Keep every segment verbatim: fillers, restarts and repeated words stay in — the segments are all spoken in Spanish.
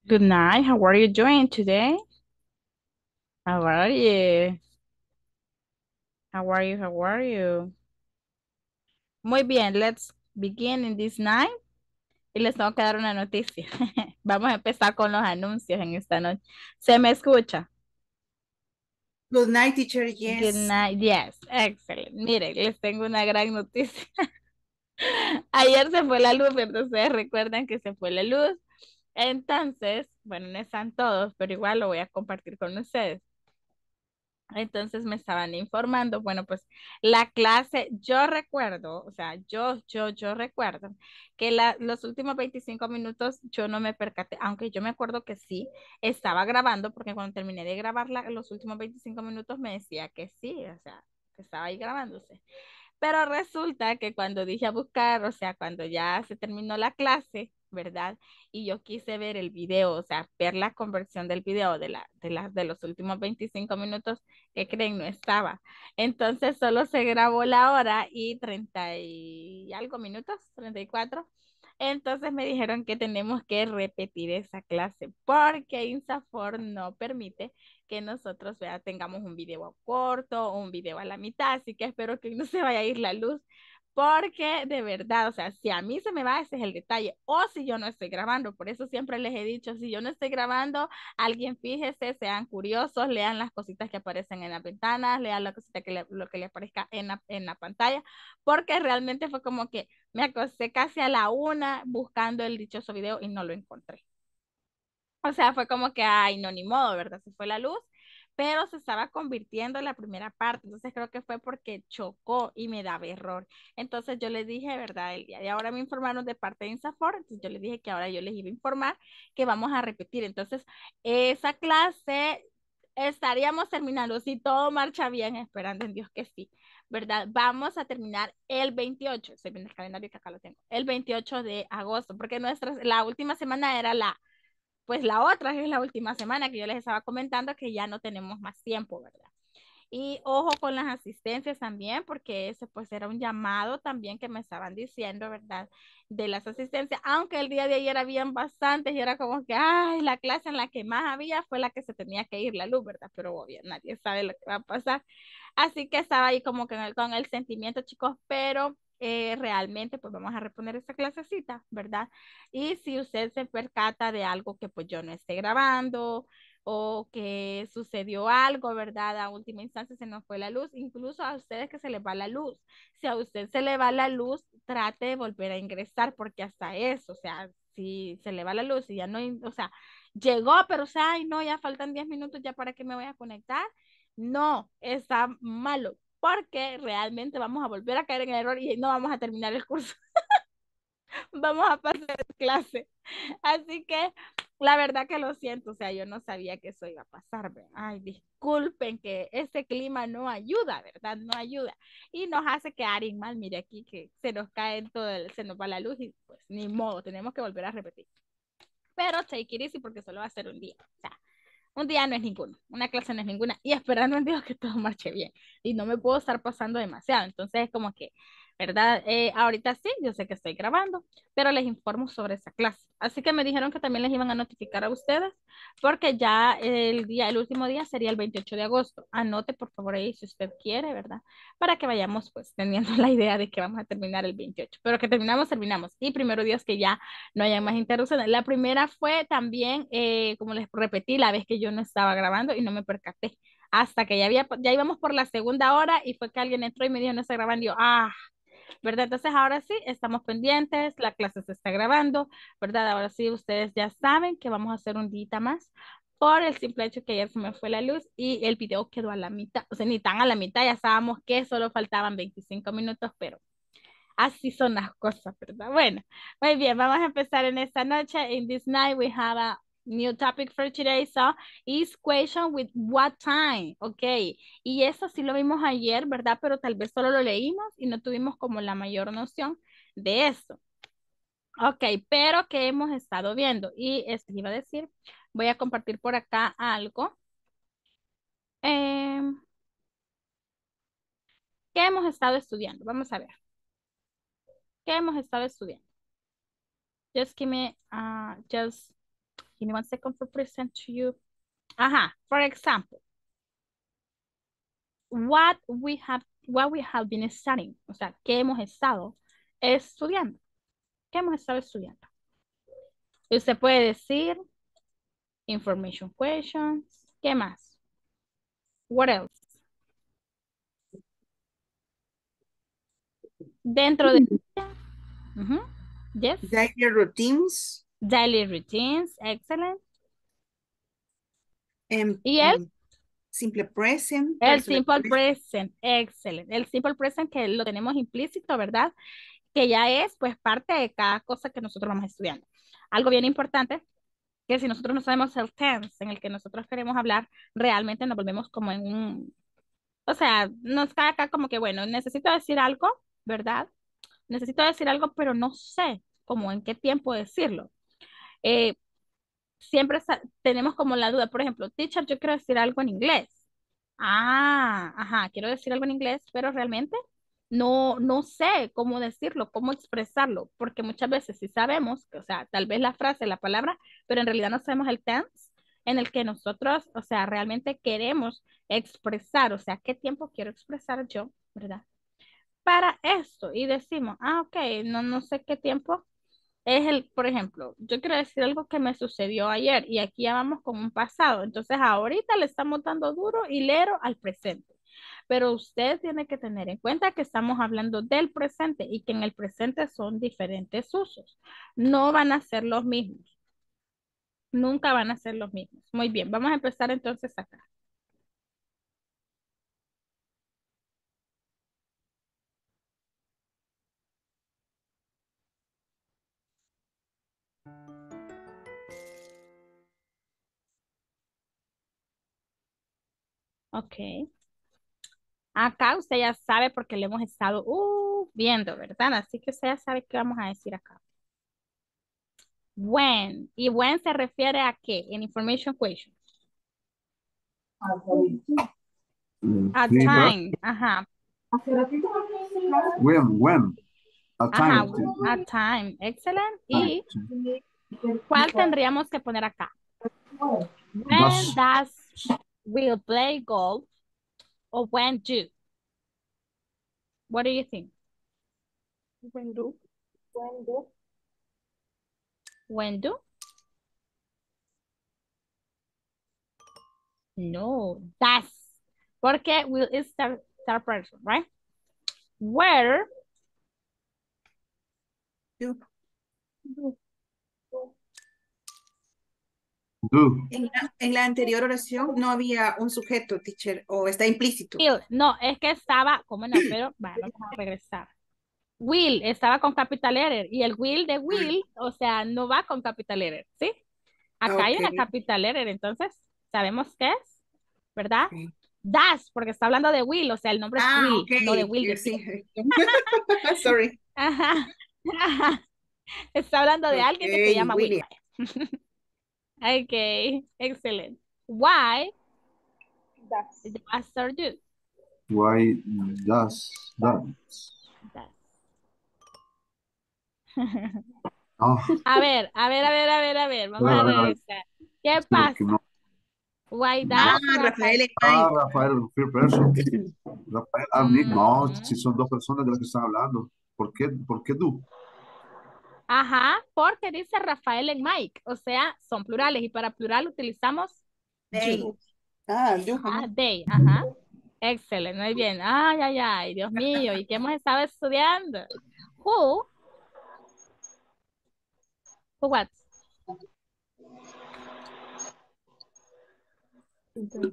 Good night. How are you doing today? How are you? How are you? How are you? Muy bien, let's begin in this night. Y les tengo que dar una noticia. Vamos a empezar con los anuncios en esta noche. ¿Se me escucha? Good night, teacher. Good Yes. night. Yes, excellent. Miren, les tengo una gran noticia. Ayer se fue la luz, entonces recuerdan que se fue la luz. Entonces, bueno, no están todos, pero igual lo voy a compartir con ustedes. Entonces me estaban informando, bueno, pues la clase, yo recuerdo, o sea, yo, yo, yo recuerdo que la, los últimos veinticinco minutos yo no me percaté, aunque yo me acuerdo que sí, estaba grabando, porque cuando terminé de grabar la- los últimos veinticinco minutos me decía que sí, o sea, que estaba ahí grabándose. Pero resulta que cuando dije a buscar, o sea, cuando ya se terminó la clase, ¿verdad? Y yo quise ver el video, o sea, ver la conversión del video de, la, de, la, de los últimos veinticinco minutos, que creen, no estaba. Entonces solo se grabó la hora y treinta y algo minutos, treinta y cuatro. Entonces me dijeron que tenemos que repetir esa clase porque INSAFOR no permite que nosotros vea, tengamos un video corto o un video a la mitad, así que espero que no se vaya a ir la luz, porque de verdad, o sea, si a mí se me va, ese es el detalle, o si yo no estoy grabando, por eso siempre les he dicho, si yo no estoy grabando, alguien fíjese, sean curiosos, lean las cositas que aparecen en las ventanas, lean la cosita que le, lo que le aparezca en la, en la pantalla, porque realmente fue como que me acosté casi a la una buscando el dichoso video y no lo encontré. O sea, fue como que, ay, no, ni modo, ¿verdad? Se fue la luz, pero se estaba convirtiendo en la primera parte. Entonces creo que fue porque chocó y me daba error. Entonces yo les dije, ¿verdad? El día de ahora me informaron de parte de INSAFOR, entonces yo les dije que ahora yo les iba a informar que vamos a repetir. Entonces, esa clase estaríamos terminando, si todo marcha bien, esperando en Dios que sí, ¿verdad? Vamos a terminar el veintiocho, estoy viendo el calendario que acá lo tengo, el veintiocho de agosto, porque nuestra, la última semana era la pues la otra es la última semana que yo les estaba comentando que ya no tenemos más tiempo, ¿verdad? Y ojo con las asistencias también, porque ese pues era un llamado también que me estaban diciendo, ¿verdad? De las asistencias, aunque el día de ayer habían bastantes y era como que, ay, la clase en la que más había fue la que se tenía que ir la luz, ¿verdad? Pero obvio, nadie sabe lo que va a pasar. Así que estaba ahí como que en el- con el sentimiento, chicos, pero eh, realmente pues vamos a reponer esta clasecita, ¿verdad? Y si usted se percata de algo que pues yo no esté grabando o que sucedió algo, ¿verdad? A última instancia se nos fue la luz, incluso a ustedes que se les va la luz. Si a usted se le va la luz, trate de volver a ingresar porque hasta eso, o sea, si se le va la luz y ya no, o sea, llegó, pero o sea, ay no, ya faltan diez minutos ya para que me voy a conectar. No, está malo, porque realmente vamos a volver a caer en el error y no vamos a terminar el curso. Vamos a pasar clase. Así que la verdad que lo siento, o sea, yo no sabía que eso iba a pasar. ¿Verdad? Ay, disculpen que este clima no ayuda, ¿verdad? No ayuda. Y nos hace quedar en mal. Mire aquí que se nos cae todo, el, se nos va la luz y pues ni modo, tenemos que volver a repetir. Pero take it easy porque solo va a ser un día. O sea, un día no es ninguno, una clase no es ninguna, y esperando en Dios que todo marche bien. Y no me puedo estar pasando demasiado. Entonces es como que, ¿verdad? Eh, ahorita sí, yo sé que estoy grabando, pero les informo sobre esa clase. Así que me dijeron que también les iban a notificar a ustedes, porque ya el día, el último día sería el veintiocho de agosto. Anote por favor ahí si usted quiere, ¿verdad? Para que vayamos pues teniendo la idea de que vamos a terminar el veintiocho. Pero que terminamos, terminamos. Y primero Dios que ya no haya más interrupciones. La primera fue también, eh, como les repetí, la vez que yo no estaba grabando y no me percaté. Hasta que ya, había, ya íbamos por la segunda hora y fue que alguien entró y me dijo, no está grabando. Y yo, ah, ¿verdad? Entonces ahora sí, estamos pendientes, la clase se está grabando, ¿verdad? Ahora sí, ustedes ya saben que vamos a hacer un día más por el simple hecho que ayer se me fue la luz y el video quedó a la mitad, o sea, ni tan a la mitad, ya sabíamos que solo faltaban veinticinco minutos, pero así son las cosas, ¿verdad? Bueno, muy bien, vamos a empezar en esta noche. In this night we have a new topic for today. So, is question with what time, ok. Y eso sí lo vimos ayer, ¿verdad? Pero tal vez solo lo leímos y no tuvimos como la mayor noción de eso. Ok, pero ¿qué hemos estado viendo? Y esto iba a decir, voy a compartir por acá algo. Em, ¿qué hemos estado estudiando? Vamos a ver. ¿Qué hemos estado estudiando? Just give me, uh, just Give me one second to present to you. Ajá, for example, what we have, what we have been studying. O sea, ¿qué hemos estado estudiando? ¿Qué hemos estado estudiando? Y usted puede decir information questions. ¿Qué más? What else? Dentro de... Uh-huh. Yes. Daily routines. Daily routines. Excellent. em, ¿Y él? em, simple present. El personal simple present. present. Excellent. El simple present que lo tenemos implícito, ¿verdad? Que ya es pues parte de cada cosa que nosotros vamos estudiando. Algo bien importante, que si nosotros no sabemos el tense en el que nosotros queremos hablar, realmente nos volvemos como en un, o sea, nos cae acá como que, bueno, necesito decir algo, ¿verdad? Necesito decir algo, pero no sé cómo en qué tiempo decirlo. Eh, siempre sa- tenemos como la duda, por ejemplo, teacher, yo quiero decir algo en inglés. Ah, ajá, quiero decir algo en inglés, pero realmente no, no sé cómo decirlo, cómo expresarlo, porque muchas veces sí sabemos, o sea, tal vez la frase, la palabra, pero en realidad no sabemos el tense en el que nosotros, o sea, realmente queremos expresar, o sea, qué tiempo quiero expresar yo, ¿verdad? Para esto y decimos, ah, ok, no, no sé qué tiempo es el, por ejemplo, yo quiero decir algo que me sucedió ayer y aquí ya vamos con un pasado. Entonces, ahorita le estamos dando duro y lero al presente. Pero usted tiene que tener en cuenta que estamos hablando del presente y que en el presente son diferentes usos. No van a ser los mismos. Nunca van a ser los mismos. Muy bien, vamos a empezar entonces acá. Ok. Acá usted ya sabe porque le hemos estado uh, viendo, ¿verdad? Así que usted ya sabe qué vamos a decir acá. When. ¿Y when se refiere a qué? En information question. A Sí, pero time. Ajá. when, when, a Ajá. time. A time. Excelente. Time, ¿Y sí. cuál tendríamos que poner acá? When Does, does Will play golf or when do? What do you think? When do, when do, When do? No, does. Porque will is third, third person, right? Where? Do. do, do. do. En la, en la anterior oración no había un sujeto, teacher, o está implícito. Will. No, es que estaba, ¿cómo no? Pero vamos a regresar. Will estaba con capital letter y el will de Ah, Will, o sea, no va con capital letter, ¿sí? ah, Acá hay ok. una capital letter, entonces, ¿sabemos qué es? ¿Verdad? Ok. Das, porque está hablando de Will, o sea, el nombre es Ah, Will, ok. no de Will Eh, de Will. sí. Sorry. Ajá, ajá. Está hablando de Ok, alguien que se llama Will. William. Ok, excelente. Why Das. the master do? Why does that? Das. No, A ver, a ver, a ver, a ver, a ver, a vamos ver, a a ver, a ver. regresar. ¿Qué Sí, porque pasa? no. Why Ah, does Rafael Rafael? and Ah, Mike. Rafael, first person. Rafael, ah, Nick, no, Ujú. si son dos personas de las que están hablando. ¿Por qué, por qué tú? Ajá, porque dice Rafael en Mike, o sea, son plurales y para plural utilizamos you. They. Ah, do. Ajá, Ajá. they, ajá. Excelente, muy bien. Ay, ay, ay, Dios mío, ¿y qué hemos estado estudiando? Who, who what? Do.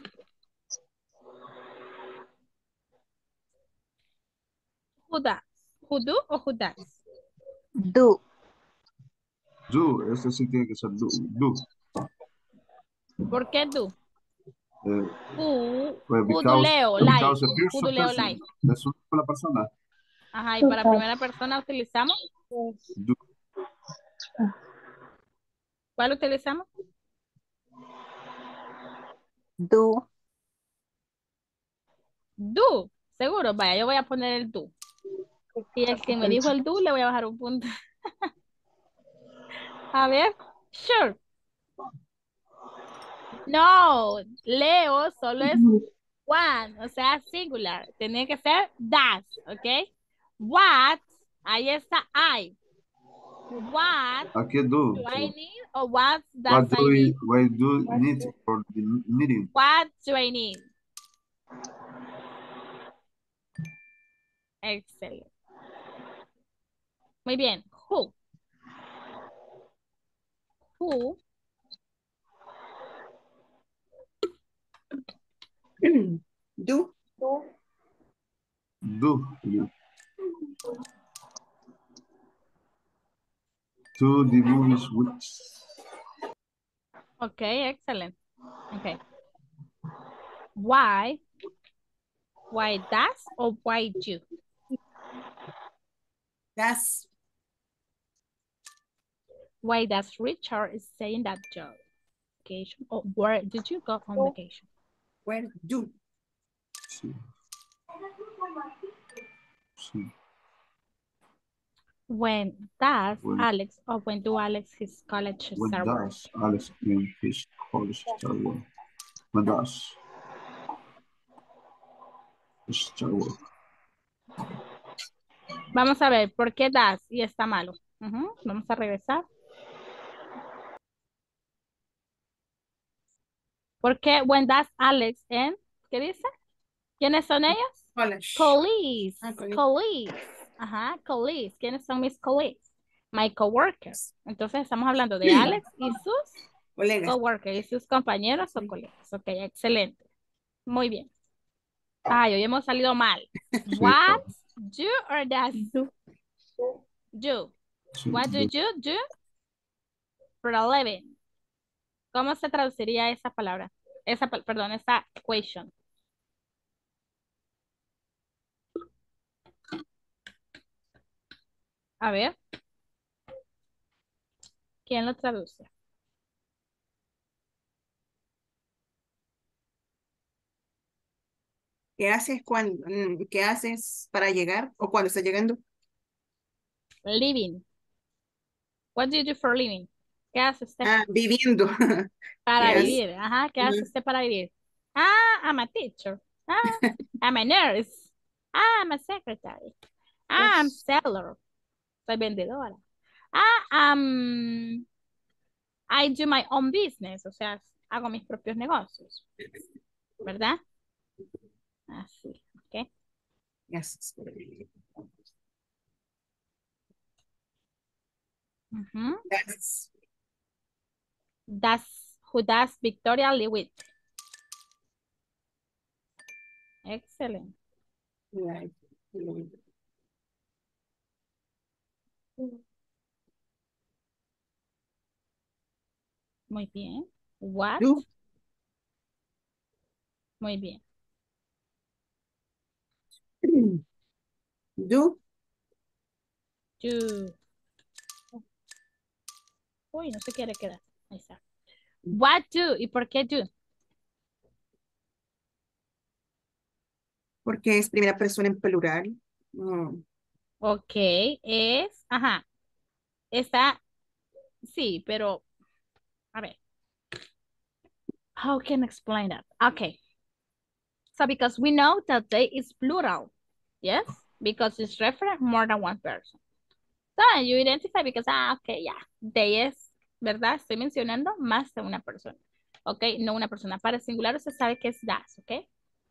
Who does? Who do o who does? Do. Do, este sí tiene que ser do. Do. ¿Por qué do? Eh, Who, pues who do because, Leo like? because the Who do person, Leo person, like? es una sola persona. Ajá, y para Total. primera persona utilizamos, Yes. Do. ¿cuál utilizamos? Do. Do, seguro, vaya, yo voy a poner el do. Y el que me dijo el do, le voy a bajar un punto. A ver, sure. No, Leo solo es one, o sea, singular. Tiene que ser das, ¿ok? What, ahí está I. What Aquí do. do I So, need or what does what do I we, need? what do need for the meeting? What do I need? Excelente. Muy bien. Who? Who? Do. Do. Yeah. To the movies which. Okay, excellent. Okay. Why? Why does or why do? That's Why does Richard stay in that job? Vacation or where did you go on vacation? where do. Sí. Sí. When does When, Alex or when do Alex his college when start work? does Alex in his college start work? When does start work? Vamos a ver, ¿por qué does y está malo? Ujú, vamos a regresar. ¿Por qué when does Alex en? ¿Qué dice? ¿Quiénes son ellos? College. Colleagues. Ah, college. Colleagues. Ajá, colleagues. ¿Quiénes son mis colleagues? My coworkers. Entonces estamos hablando de Alex y sus Colegas. coworkers y sus compañeros o colegas. Ok, excelente. Muy bien. Ay, hoy hemos salido mal. Sí, What do or does? Do. Do. sí, What do do. you do for a living? ¿Cómo se traduciría esa palabra? Esa, pa- perdón, esa equation. A ver, ¿quién lo traduce? ¿Qué haces cuando, mm, qué haces para llegar o cuando estás llegando? Living. What do you do for a living? ¿Qué hace usted Ah, viviendo. para ¿Qué haces? vivir? Ajá, ¿qué hace Ujú. usted para vivir? Ah, I'm a teacher. Ah, I'm a nurse. Ah, I'm a secretary. Ah, I'm Yes. seller. Soy vendedora. Ah, um, I do my own business. O sea, hago mis propios negocios. ¿Verdad? Así, ¿ok? Yes. Ujú. That's That's who does Victoria live with. Excellent. right. Muy bien. What? Do. Muy bien. Do. Do. Uy, no se quiere quedar. Ahí está. What do? ¿Y por qué do? Porque es primera persona en plural. Mm, Ok, es, ajá, está, sí, pero, a ver, how can I explain that? Okay, so because we know that they is plural, yes, because it's referring more than one person. So you identify because, ah, okay, yeah, they es, ¿verdad? Estoy mencionando más de una persona, ok, no una persona. Para singular usted sabe que es das, ok.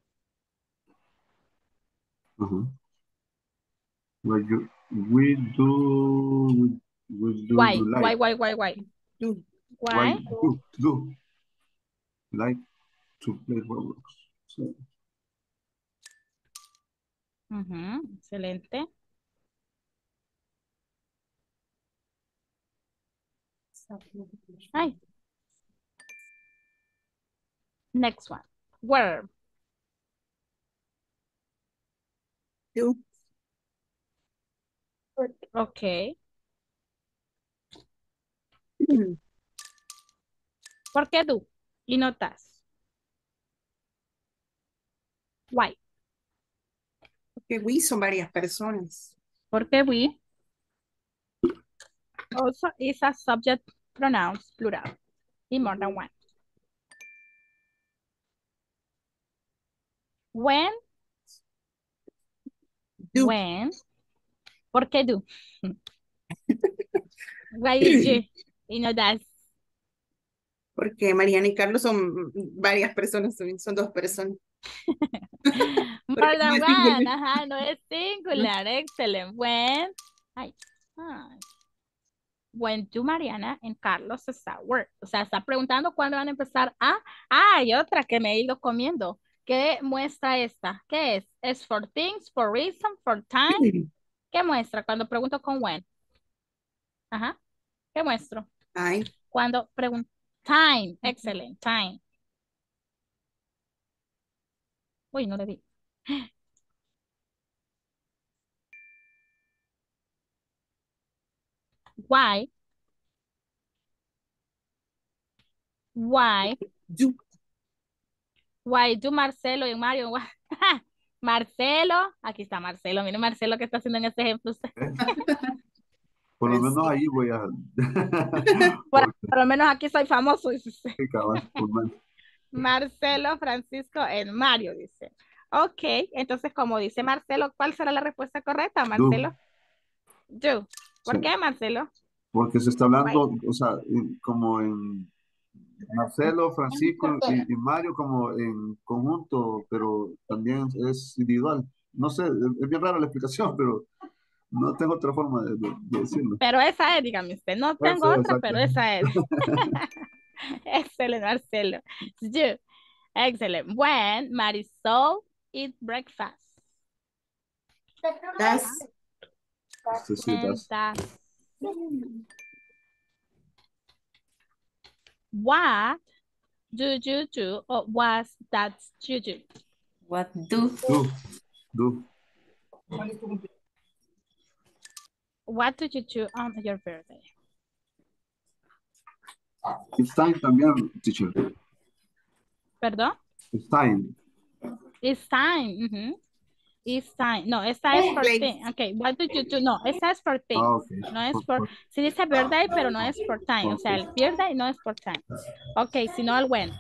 Uh-huh. Well, you, we do, we, we do, Why, do why, like, why, why, why? do. why Why? do, do, like to play Roblox. So, Ujú, excelente. Ay, next one, where? Do. Ok. ¿Por qué do? Y no does. Why? Porque we son varias personas. Porque we also is a subject pronouns plural. y more than one. When, Do. when, ¿por qué do? Why is you y no das? Porque Mariana y Carlos son varias personas, son, son dos personas. More Porque no than es one, singular. ajá, no es singular, excelente. When, ay, ay. When do Mariana and Carlos start work? O sea, está preguntando cuándo van a empezar a... Ah, hay otra que me he ido comiendo. ¿Qué muestra esta? ¿Qué es? ¿Es for things, for reason, for time? ¿Qué muestra cuando pregunto con when? Ajá, ¿qué muestro? Ay, Cuando pregunto time, excelente, time. Uy, no le di. Why? Why? do. Why do Marcelo y Mario? Why- Marcelo, aquí está Marcelo, mire Marcelo que está haciendo en este ejemplo. usted. Por lo menos Francisco. ahí voy a... Bueno, Porque, por lo menos aquí soy famoso, dice usted. sí, cabal, por mal. Marcelo, Francisco, en Mario, dice. Ok, entonces como dice Marcelo, ¿cuál será la respuesta correcta, Do, Marcelo? Do. ¿Por sí. qué, Marcelo? Porque se está Why? hablando, o sea, en- como en Marcelo, Francisco y, y Mario como en conjunto, pero también es individual. No sé, es, es bien rara la explicación, pero no tengo otra forma de, de- de decirlo. Pero esa es, dígame usted. No tengo Eso, otra, exacto. pero esa es. Excelente, Marcelo. Do. Excellent. When Marisol eat breakfast. Das. Este sí, When das. does. What do you do or what that you do? What do? Do, do. What do you do on your birthday? It's time también, teacher. ¿Perdón? It's time. It's time. ujú. It's time. No, esta es for Place. thing. Okay, what do you do? No, esta es for things. Ah, ok. No es Por- por, por- sí dice birthday, pero no es for time. O ok. sea, el birthday no es por time. Ok, sino el when.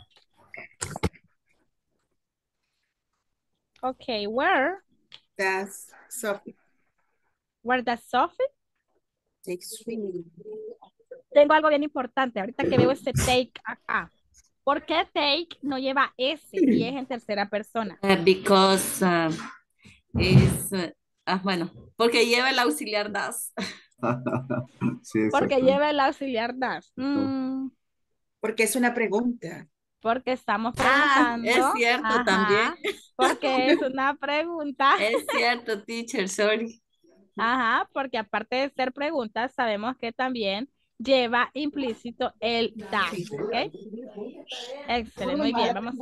Okay, where? Das. Sophie. Where does Sophie? Take swimming. Tengo algo bien importante. Ahorita que veo este take acá. ¿Por qué take no lleva S y es en tercera persona? Uh, because uh, is, uh, ah, bueno, porque lleva el auxiliar das. Sí, Porque exacto. lleva el auxiliar das. Mm, Porque es una pregunta. porque estamos Ah, preguntando. es cierto Ajá, también. porque es una pregunta. Es cierto, teacher, sorry. Ajá, porque aparte de ser preguntas, sabemos que también lleva implícito el das, ¿ok? Excelente, muy bien, vamos